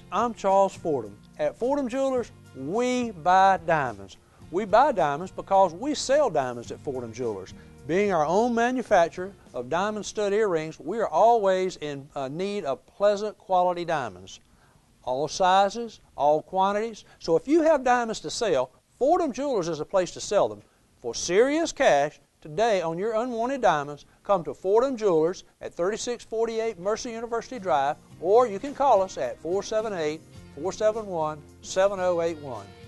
I'm Charles Fordham. At Fordham Jewelers, we buy diamonds. We buy diamonds because we sell diamonds at Fordham Jewelers. Being our own manufacturer of diamond stud earrings, we are always in need of pleasant quality diamonds. All sizes, all quantities. So if you have diamonds to sell, Fordham Jewelers is a place to sell them. For serious cash, today on your unwanted diamonds, come to Fordham Jewelers at 3648 Mercer University Drive, or you can call us at 478-471-7081.